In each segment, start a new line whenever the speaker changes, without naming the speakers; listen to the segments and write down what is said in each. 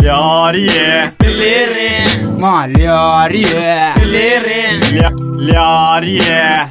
Malaria, malaria, malaria,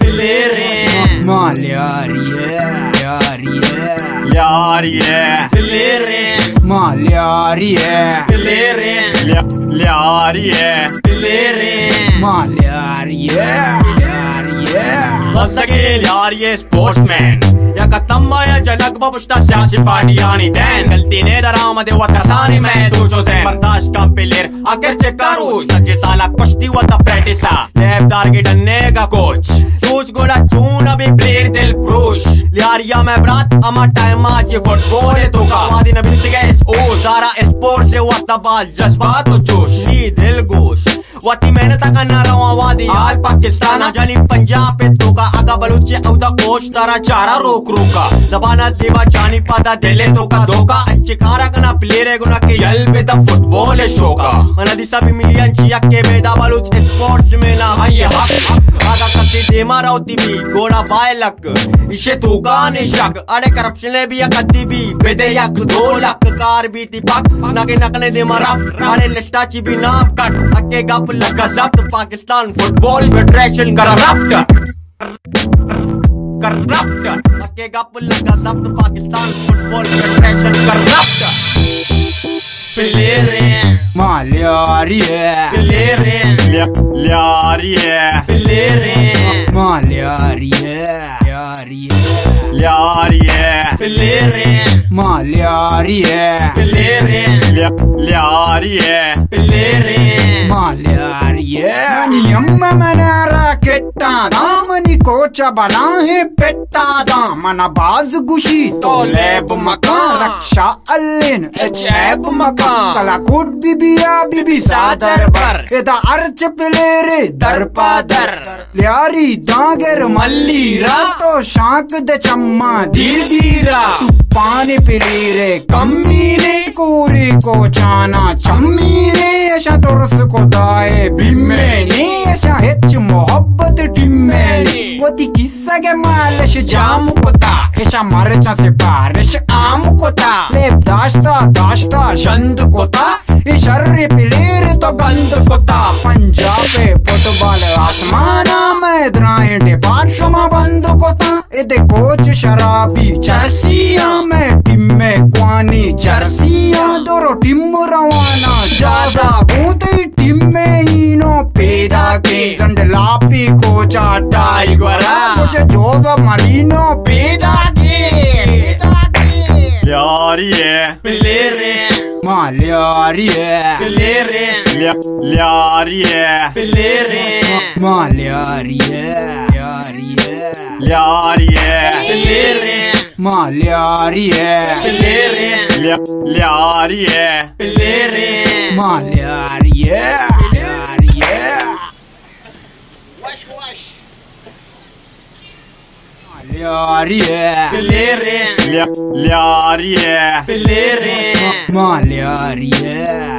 sportsman. या कतम्मा या जनक बबुश्ता सियासी पार्टियानी दैन गलती ने दरामदे व कसानी में सोचो से बर्दाश्त का पिलेर आखिर चेक करू सच्चे साला कुश्ती व द प्रैक्टिसा लेफ्टार के डन्ने का कोच सोच गोला चून अभी प्लेयर दिल प्रोश लियारिया में ब्रात अमा टाइम आज ये फुटबॉल है तो का वादी नबी से गए ओ सारा स्पोर्ट से व तबाल जज्बात व जोश नी दिल गोश वती मेहनत का नारा वादी आल पाकिस्तान जानी पंजाब पे तो का आगा बलूची औदा कोश तारा चारा रोक रोका जबाना सेवा जानी पादा दिले तो का धोखा अच्छे खारा कना प्लेयर गुना के यल पे द फुटबॉल है शोका मना दिसा भी मिलियन चिया के बेदा बलूच स्पोर्ट्स में ना है ये हक आगा करते दे मारा होती भी गोड़ा बाय लक इसे तो गाने शक अरे करप्शन ले भी कद्दी भी बेदे यक 2 लाख कार भी ती पक नके नकने दे मारा अरे लिस्टा ची भी नाम कट अके गप लगा जब्त पाकिस्तान फुटबॉल फेडरेशन करप्ट अके गप लगा जब्त Pakistan football federation corrupt malaria, यम्मा मनारा केट्टा दामनी कोचा बना है पेट्टा दामना बाज गुशी तो लेब मकान रक्षा अल्लिन एचएब मकान कला कोट बिबिया बिबी सादर बर एदा अर्च पिलेरे दर पादर लियारी दागर मल्लीरा तो शांक दे चम्मा दीदीरा पानी पिलेरे कम्मी ने कोरी को चाना चम्मी ने ऐसा तुरस को दाए बिम्मेनी ऐसा हिच मोहब्बत टिम्मेनी वती किस्सा के मालश जाम कोता ऐसा मरचा से बारिश आम कोता लेप दाश्ता शंद कोता ये शर्री पिलेर तो गंद कोता पंजाबे फुटबॉल आसमाना में द्राइंटे बादशुमा बंद कोता इधे कोच शराबी जर्सिया में टिम्मे क्वानी जर्सिया दोरो टिम्मु रवाना जाजा बूते टिम्मे इनो पेदा के जंडलापी कोचा टाइगरा मुझे जोजा मरीनो पेदा के malaria